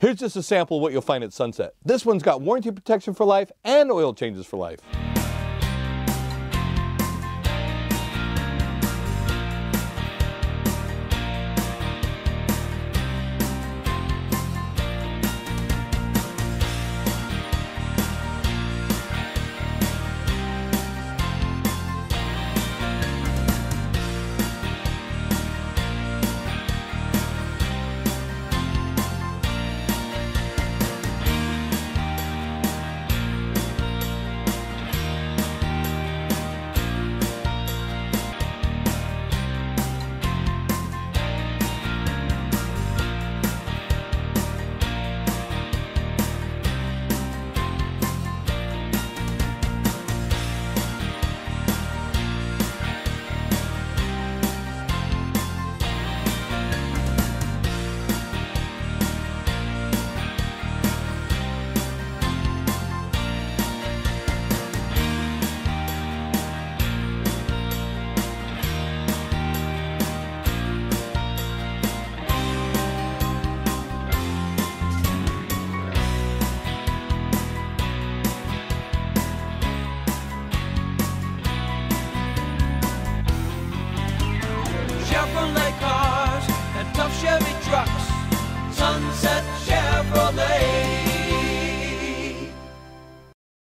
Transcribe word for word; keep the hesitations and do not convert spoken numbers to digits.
Here's just a sample of what you'll find at Sunset. This one's got warranty protection for life and oil changes for life.